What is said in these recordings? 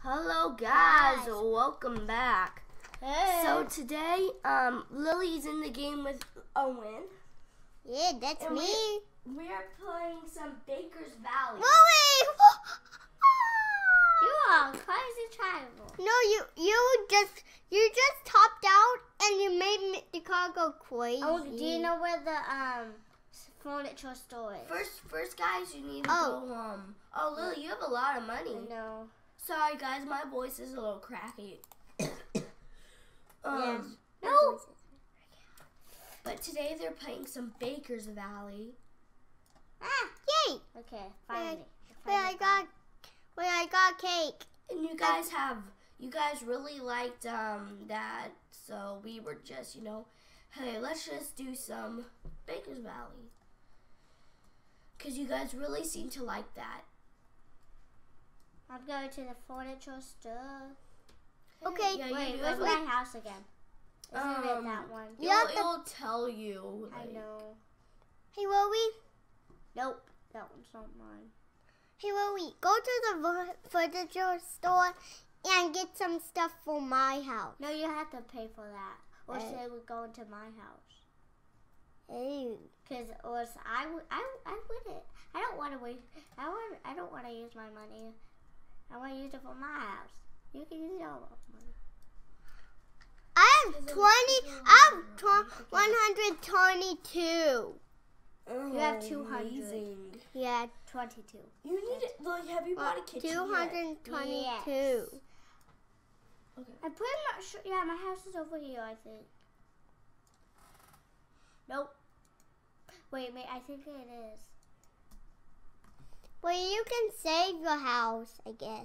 Hello guys, welcome back. Hey. So today, Lily's in the game with Owen. Yeah, that's And me. We are playing some Baker's Valley. Lily! You are a crazy child. No, you just topped out and you made the car go crazy. Oh, do you know where the furniture store is? First guys, you need to go. Oh, Lily, you have a lot of money. No. Sorry guys, my voice is a little cracky. Yes. No. But today they're playing some Baker's Valley. Yay! Okay, finally. Where I got cake. And you guys really liked that, so we were just, hey, let's just do some Baker's Valley. Because you guys really seem to like that. I'm going to the furniture store. Okay. Yeah, Wait, you where's do. my house again? Isn't it that one? It'll tell you. I know. Hey, Lily. Nope, that one's not mine. Hey, Lily. Go to the furniture store and get some stuff for my house. No, you have to pay for that. Or say we're going to my house. Hey. Because I wouldn't. I don't want to waste. I don't want to use my money. I want to use it for my house. You can use your money. I have 122. Oh, You have 200. amazing. Yeah, 22. You need it. Like, have you bought a kitchen yet? 222. Yes. Okay. I'm pretty much sure. Yeah, my house is over here, I think. Nope. Wait, I think it is. Well, you can save your house, I guess.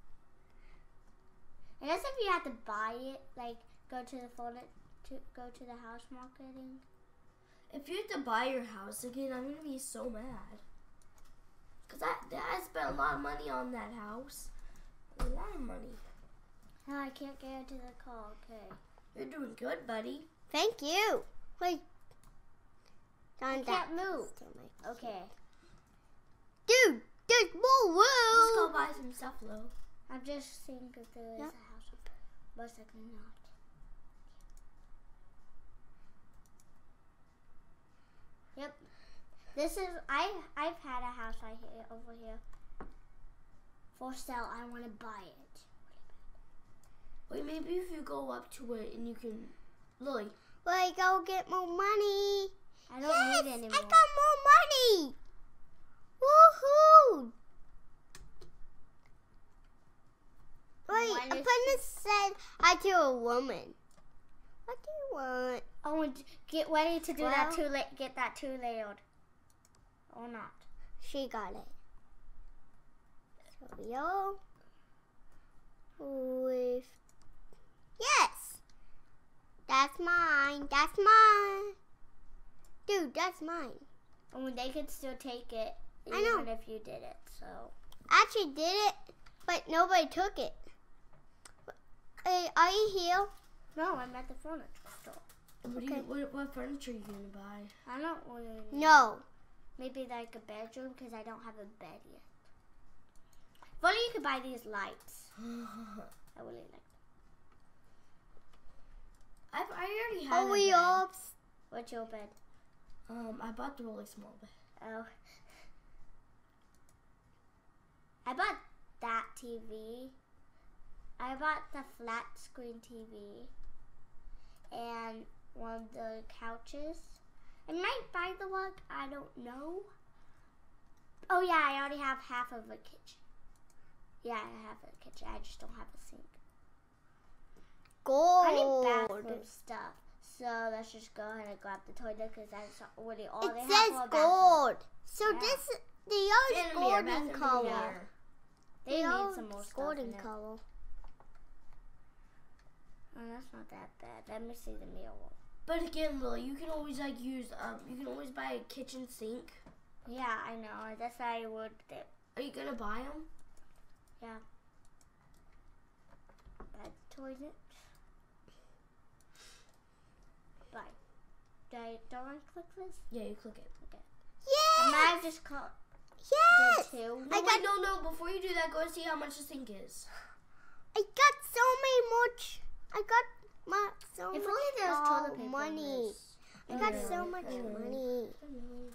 I guess if you have to buy it, like go to the house marketing. If you have to buy your house again, I'm gonna be so mad. Cause I spent a lot of money on that house. A lot of money. No, I can't get into the car. Okay. You're doing good, buddy. Thank you. Wait. I can't move. Okay. Dude, there's more room. Just go buy some stuff, Lo. I'm just seeing if there is a house up there. Most likely not. Yep. This is I've had a house right here over here for sale. I want to buy it. Wait, maybe if you go up to it and you can, Lily. Wait, go get more money. I don't need any more. I got more money. Woohoo! Wait, Apprentice said hi to a woman. What do you want? Oh, and get ready to do that too late. Get that too layered. Or not. She got it. So we all with yes. That's mine. That's mine. Dude, that's mine. And they could still take it I know. even if you did it. So I actually did it, but nobody took it. Hey, are you here? no, I'm at the furniture store. What furniture are you gonna buy? I don't really know. No. Maybe like a bedroom because I don't have a bed yet. If only you could buy these lights. I really like them. I already have. Are we all? What's your bed? I bought the really small bed. Oh. I bought that TV. I bought the flat screen TV. And one of the couches. I might buy the rug. I don't know. Oh yeah, I already have half of a kitchen. Yeah, I have a kitchen. I just don't have a sink. Gold. I need bathroom stuff. So let's just go ahead and grab the toilet because that's already all they It have says for a bathroom. gold. So Yeah. this the other golden color. They The need some more stuff golden in it. color. Oh, that's not that bad. Let me see the mirror. But again, Lily, you can always you can always buy a kitchen sink. Yeah, I know. That's why I would do. Are you gonna buy them? Yeah. Bad toilet. Bye. Don't I click this? Yeah, you click it. Okay. Yes. I might have just called. Yes. Did two. No, wait, no. Before you do that, go see how much the sink is. much. I got so If much only there was toilet paper money. in I got this. so much money. I know.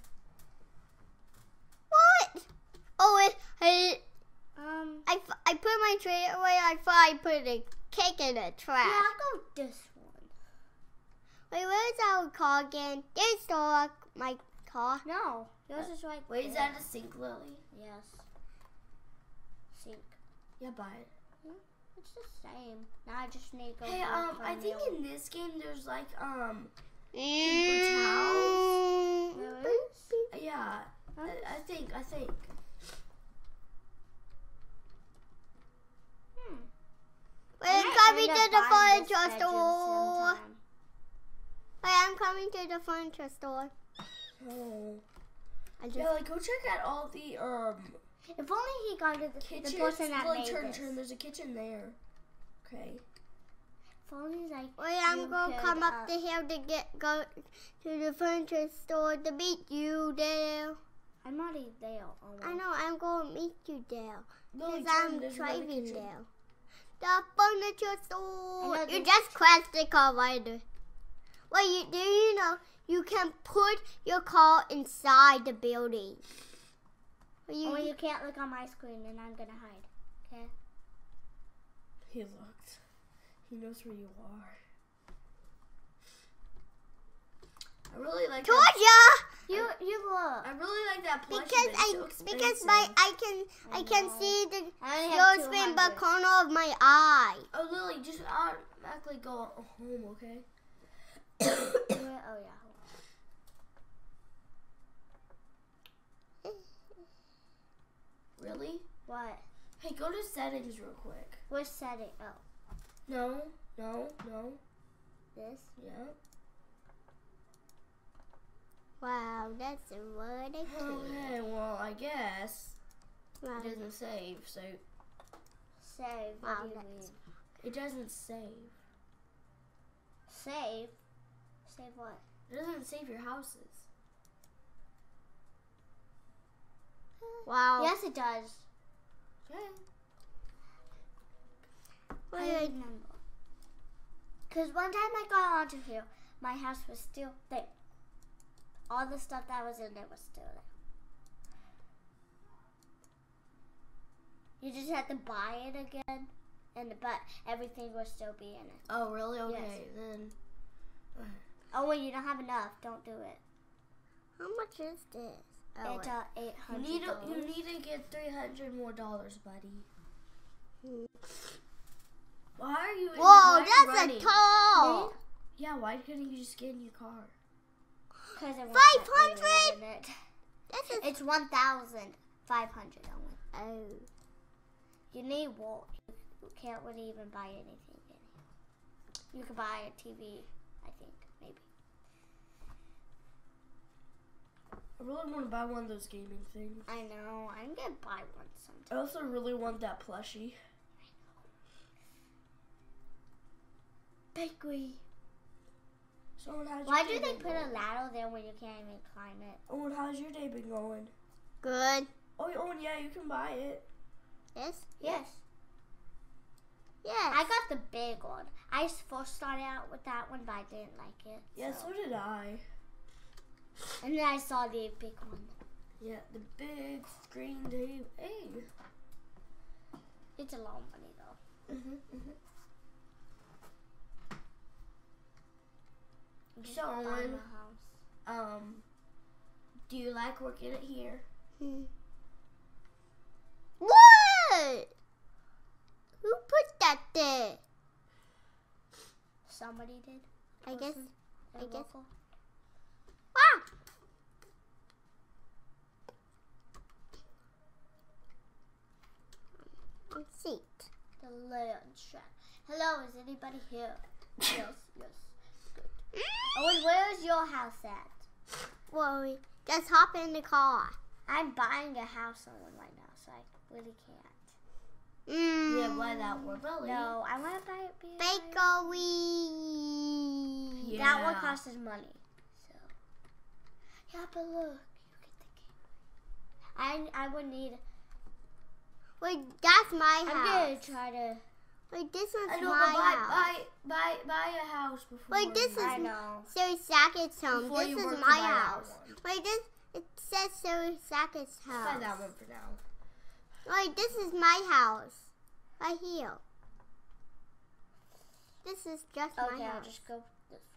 What? Oh, I put my tray away. I thought I put a cake in the Yeah, trash. I'll go this one. Wait, where's our car again? There's my car. No, yours is right Wait, is there. that a sink, Lily? Yes. Sink. Yeah, buy it. It's the same. Now I just need to go. Hey, back for I a think meal. in this game there's like, Paper towels? There is? yeah, I think. We're coming to the furniture store. Wait, I'm coming to the furniture store. Oh. I just Yeah, like go check out all the If only he got to the kitchens. person that Like, made turn. this. There's a kitchen there. Okay. If only like wait, I'm you gonna could, come up the hill to go to the furniture store to meet you there. I'm already there. Almost. I know, I'm gonna meet you there. Lily, Because turn, I'm there's another driving kitchen. there. The furniture store. I know You this- just crashed the car right there. Wait, do you know you can put your car inside the building? Only you can't look on my screen, and I'm gonna hide. Okay. He looked. He knows where you are. I really like. Told that. ya! You look. I really like that plushie. Because but it's so because expensive. I can see the I only your have screen 200. by corner of my eye. Oh, Lily, just automatically go home, okay? Oh yeah. Really? What? Hey, go to settings real quick. We're setting. Oh, No. this. Yeah. Wow, that's a word Okay, well, I guess Wow. it doesn't save, so Save. What Wow, do you that's- mean? it doesn't save. Save. Save what? It doesn't save your houses. Wow. Yes, it does. Okay. I Wait, remember. Cause one time I got onto here, my house was still there. All the stuff that was in there was still there. You just had to buy it again, but everything will still be in it. Oh, really? Okay, then. Oh, when you don't have enough, don't do it. how much is this? Oh, It's You $800. need to get $300 more, buddy. Why are you? whoa, why are you that's running? a tall. Yeah, why couldn't you just get in your car? 'Cause it won't 500? let me in it. This is It's 1,500 only. oh. You need wool. You can't really even buy anything in here. You can buy a TV, I think, maybe. I really want to buy one of those gaming things. I know. I'm gonna buy one sometime. I also really want that plushie. Bakery. So, how's Why your do day they been put a going? ladder there when you can't even climb it? Oh, and how's your day been going? Good. Oh, and yeah, you can buy it. This? Yes. Yes. I got the big one. I first started out with that one, but I didn't like it. Yeah, so did I. And then I saw the big one. Yeah, the big screen TV. Hey. It's a lot of money though. I'm just So, buying Owen, a house. Do you like working at here? What? Who put that there? Somebody did. I guess. Person? I guess. Local? Ah! Seat. The land shack. Hello, is anybody here? Yes. Good. Owen, where is your house at? Well, just hop in the car. I'm buying a house on one right now, so I really can't. Yeah, buy that one. Really? No, I want to buy it. Bakery. Yeah. That one costs money. So. Yeah, but look, you get the game. I would need. Wait, that's my I'm house. gonna try to Wait, this is I know, my but house. buy a house before. Wait, this is I know. Sir Sackett's home. Before This you is work to my buy that house. one. Wait, it says Sir Sackett's house. Buy that one for now. Wait, this is my house. Right here. This is just my Okay, house. I'll just go this way,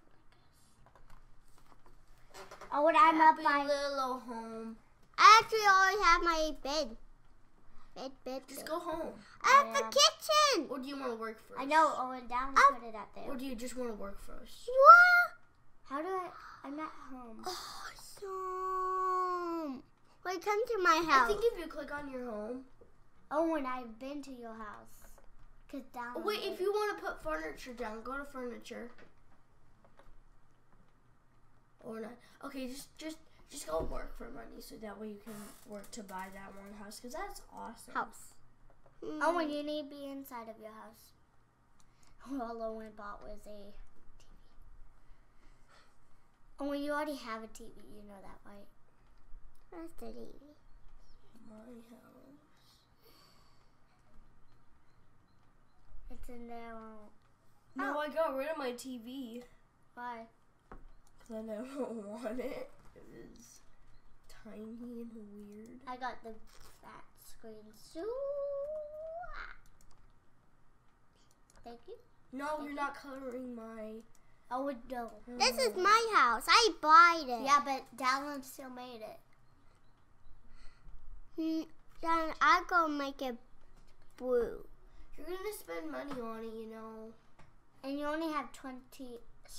I guess. Oh, when I'm up Happy by... little home. I actually already have my bed. Bed. Just go home. I have the Yeah. kitchen. Or do you want to work first? I know, Owen, down Oh. put it up there. Or do you just want to work first? What? How do I... I'm at home. Awesome. Wait, come to my I house. think if you click on your home. Owen, I've been to your house. Cause down Oh, wait, there- if you want to put furniture down, go to furniture. Or not. Okay, just go work for money so that way you can work to buy that one house because that's awesome. House. Owen, you need to be inside of your house. All Owen bought was a TV. Owen, you already have a TV. You know that, right? Where's the TV? My house. It's in there. No, I got rid of my TV Why? because I never want it. It was tiny and weird. I got the fat screen. So, thank you. No, you're not coloring my. Oh no. This is my house. I bought it. Yeah, but Dallin still made it. Then I go make it blue. You're gonna spend money on it, you know. And you only have $27.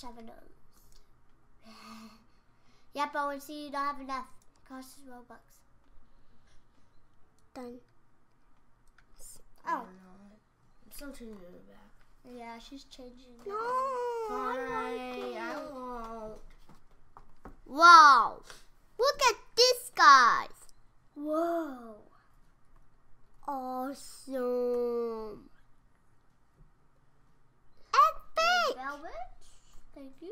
Yep, Owen, see, you don't have enough. It costs Robux. Done. Oh. I'm still changing it back. Yeah, she's changing. No. Fine, I I like it. won't. Wow. Look at this, guys. Whoa. Awesome. Epic. Velvet. Thank you.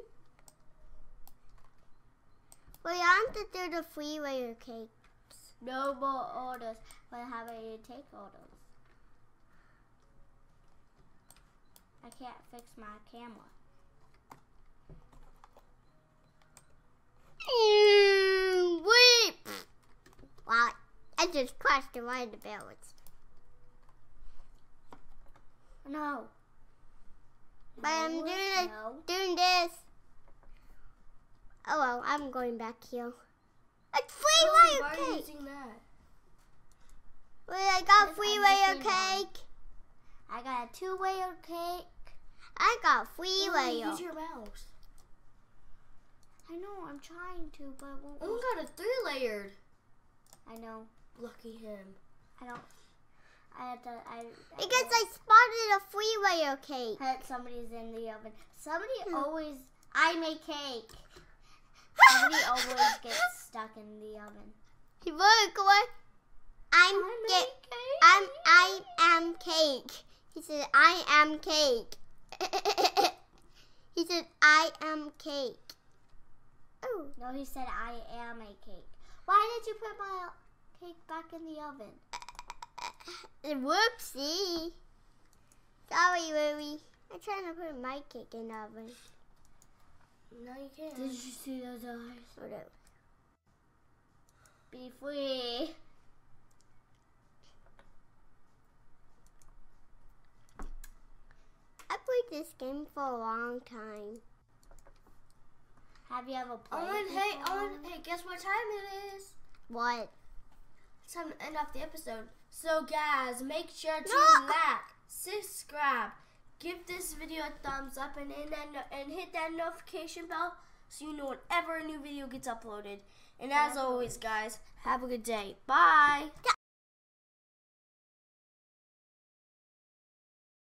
Wait, I have to do the three-layer cake. No more orders. But how about you take orders? I can't fix my camera. Wait. Wow, I just crashed the right the balance. No. But I'm No, no. doing this. Oh well, I'm going back here. It's Why three-layer are you cake. using that? Wait, I got Yes, three-layer I'm making one. cake. I got a 2-layer cake. I got Why three-layer. use your mouse. I know, I'm trying to, but it won't. Oh, got a 3-layered. I know. Lucky him. I don't. I had to. Because I spotted a three-layer cake. Heard somebody's in the oven. Somebody always. I make cake. Somebody always gets stuck in the oven. Look what I am cake. He said I am cake. He said I am cake. Oh, No, he said I am a cake. Why did you put my cake back in the oven? whoopsie. Sorry, Lily. I'm trying to put my cake in the oven. No, you can't. Did you see those eyes? Whatever. Be free. I played this game for a long time. Have you ever played? Owen, it hey, before? Owen, hey, guess what time it is? What? It's time to end off the episode. So, guys, make sure to No. like, subscribe, give this video a thumbs up, and hit that notification bell so you know whenever a new video gets uploaded. And as always, guys, have a good day. Bye.